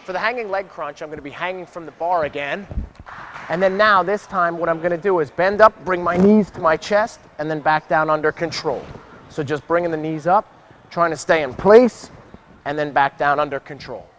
For the hanging leg crunch, I'm going to be hanging from the bar again. And then now, this time, what I'm going to do is bend up, bring my knees to my chest, and then back down under control. So just bringing the knees up, trying to stay in place, and then back down under control.